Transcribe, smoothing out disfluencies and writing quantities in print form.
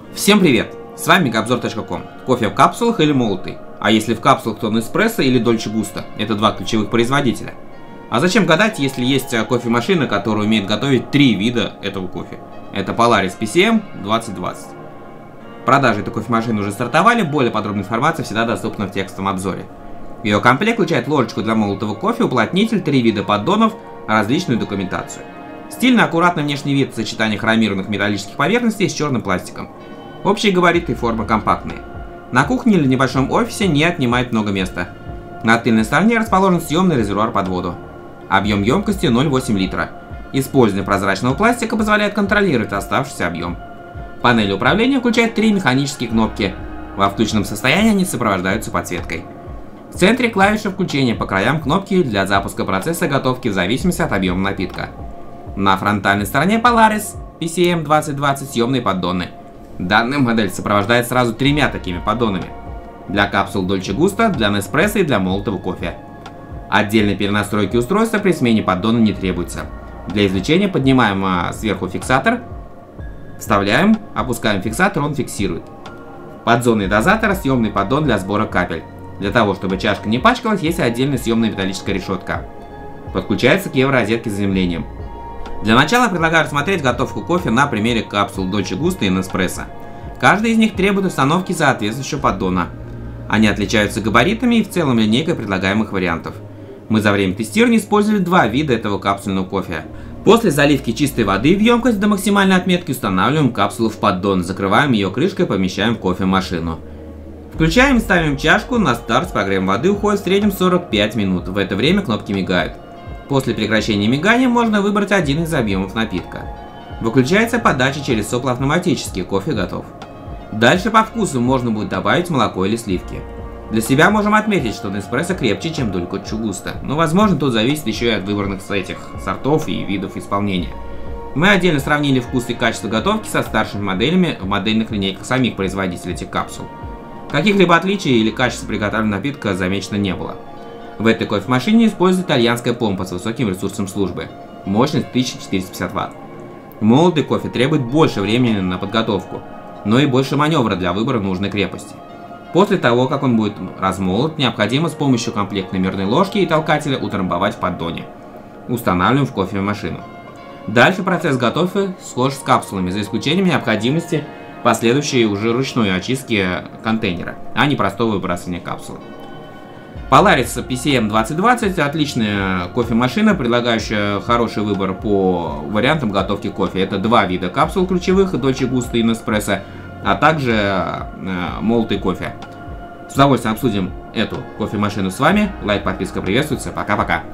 Всем привет! С вами Gabzor.com. Кофе в капсулах или молотый? А если в капсулах, то Nespresso или Dolce Gusto. Это два ключевых производителя. А зачем гадать, если есть кофемашина, которая умеет готовить три вида этого кофе? Это Polaris PCM 2020. Продажи этой кофемашины уже стартовали, более подробная информация всегда доступна в текстовом обзоре. Ее комплект включает ложечку для молотого кофе, уплотнитель, три вида поддонов, различную документацию. Стильно аккуратный внешний вид в сочетании хромированных металлических поверхностей с черным пластиком. Общие габариты и формы компактные. На кухне или небольшом офисе не отнимает много места. На тыльной стороне расположен съемный резервуар под воду. Объем емкости 0,8 литра. Использование прозрачного пластика позволяет контролировать оставшийся объем. Панель управления включает три механические кнопки. Во включенном состоянии они сопровождаются подсветкой. В центре клавиша включения, по краям кнопки для запуска процесса готовки в зависимости от объема напитка. На фронтальной стороне Polaris PCM 2020 съемные поддоны. Данная модель сопровождает сразу тремя такими поддонами. Для капсул Dolce Gusto, для Nespresso и для молотого кофе. Отдельной перенастройки устройства при смене поддона не требуется. Для извлечения поднимаем сверху фиксатор, вставляем, опускаем фиксатор, он фиксирует. Подзонный дозатор, съемный поддон для сбора капель. Для того, чтобы чашка не пачкалась, есть отдельная съемная металлическая решетка. Подключается к евророзетке с заземлением. Для начала предлагаю рассмотреть готовку кофе на примере капсул Dolce Gusto и Nespresso. Каждый из них требует установки соответствующего поддона. Они отличаются габаритами и в целом линейкой предлагаемых вариантов. Мы за время тестирования использовали два вида этого капсульного кофе. После заливки чистой воды в емкость до максимальной отметки устанавливаем капсулу в поддон, закрываем ее крышкой и помещаем в кофемашину. Включаем и ставим чашку на старт, с прогревом воды уходит в среднем 45 минут. В это время кнопки мигают. После прекращения мигания можно выбрать один из объемов напитка. Выключается подача через сопло автоматически, кофе готов. Дальше по вкусу можно будет добавить молоко или сливки. Для себя можем отметить, что Nespresso крепче, чем Dolce Gusto, но возможно тут зависит еще и от выбранных сортов и видов исполнения. Мы отдельно сравнили вкус и качество готовки со старшими моделями в модельных линейках самих производителей этих капсул. Каких-либо отличий или качества приготовленного напитка замечено не было. В этой кофемашине используется итальянская помпа с высоким ресурсом службы. Мощность 1450 Вт. Молотый кофе требует больше времени на подготовку, но и больше маневра для выбора нужной крепости. После того, как он будет размолот, необходимо с помощью комплектной мерной ложки и толкателя утрамбовать в поддоне. Устанавливаем в кофемашину. Дальше процесс готовки схож с капсулами, за исключением необходимости последующей уже ручной очистки контейнера, а не простого выбрасывания капсулы. Polaris PCM 2020 отличная кофемашина, предлагающая хороший выбор по вариантам готовки кофе. Это два вида капсул ключевых, Dolce Gusto и Nespresso, а также молотый кофе. С удовольствием обсудим эту кофемашину с вами. Лайк, подписка приветствуется. Пока-пока.